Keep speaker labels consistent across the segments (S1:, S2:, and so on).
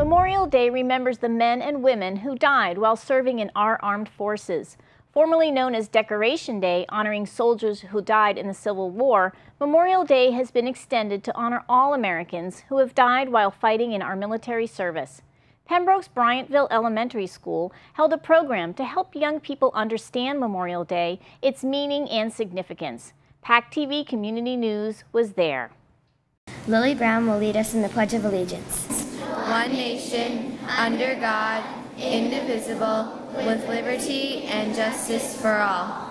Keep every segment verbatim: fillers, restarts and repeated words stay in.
S1: Memorial Day remembers the men and women who died while serving in our armed forces. Formerly known as Decoration Day, honoring soldiers who died in the Civil War, Memorial Day has been extended to honor all Americans who have died while fighting in our military service. Pembroke's Bryantville Elementary School held a program to help young people understand Memorial Day, its meaning and significance. PAC T V Community News was there.
S2: Lily Brown will lead us in the Pledge of Allegiance.
S3: One nation, under God, indivisible, with liberty and justice for all.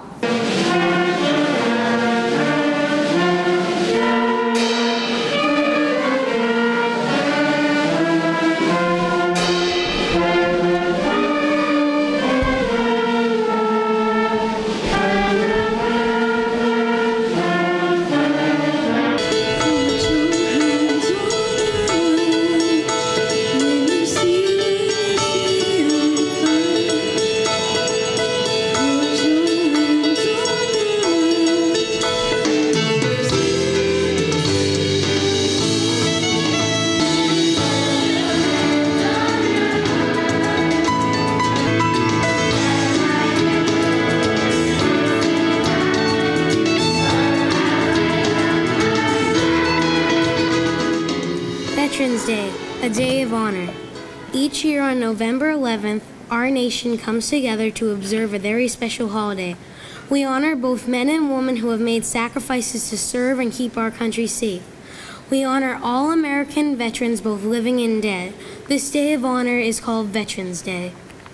S4: Veterans Day, a day of honor. Each year on November eleventh, our nation comes together to observe a very special holiday. We honor both men and women who have made sacrifices to serve and keep our country safe. We honor all American veterans, both living and dead. This day of honor is called Veterans Day.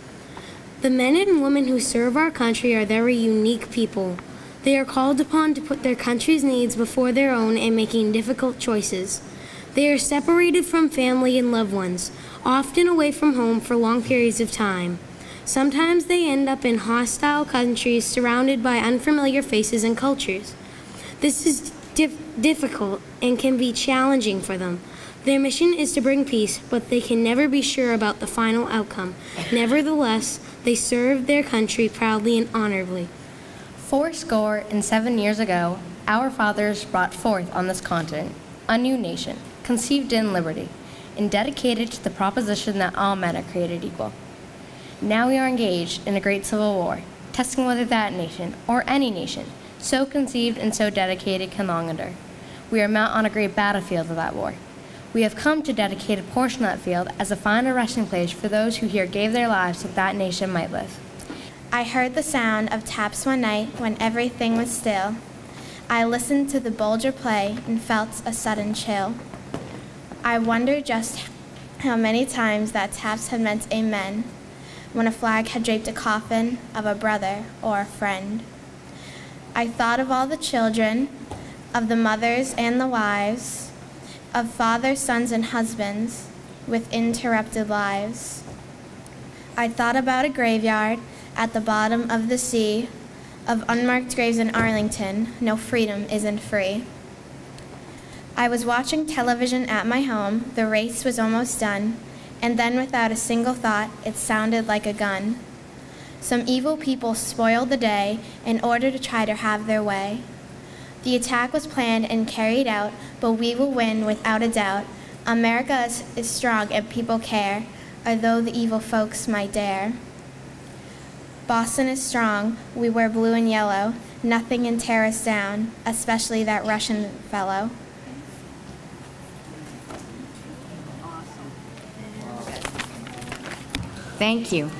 S4: The men and women who serve our country are very unique people. They are called upon to put their country's needs before their own and making difficult choices. They are separated from family and loved ones, often away from home for long periods of time. Sometimes they end up in hostile countries surrounded by unfamiliar faces and cultures. This is dif- difficult and can be challenging for them. Their mission is to bring peace, but they can never be sure about the final outcome. Nevertheless, they serve their country proudly and honorably.
S5: Four score and seven years ago, our fathers brought forth on this continent a new nation, conceived in liberty, and dedicated to the proposition that all men are created equal. Now we are engaged in a great civil war, testing whether that nation, or any nation, so conceived and so dedicated can long endure. We are met on a great battlefield of that war. We have come to dedicate a portion of that field as a final resting place for those who here gave their lives that that nation might live.
S6: I heard the sound of taps one night when everything was still. I listened to the Bolger play and felt a sudden chill. I wondered just how many times that taps had meant amen when a flag had draped a coffin of a brother or a friend. I thought of all the children, of the mothers and the wives, of fathers, sons, and husbands with interrupted lives. I thought about a graveyard at the bottom of the sea, of unmarked graves in Arlington. No freedom isn't free. I was watching television at my home. The race was almost done, and then without a single thought, it sounded like a gun. Some evil people spoiled the day in order to try to have their way. The attack was planned and carried out, but we will win without a doubt. America is, is strong and people care, although the evil folks might dare. Boston is strong, we wear blue and yellow. Nothing can tear us down, especially that Russian fellow.
S7: Thank you.